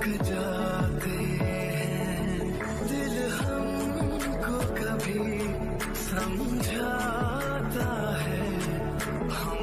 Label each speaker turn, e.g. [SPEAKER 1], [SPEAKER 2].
[SPEAKER 1] जाते हैं, दिल हमको कभी समझाता है, हम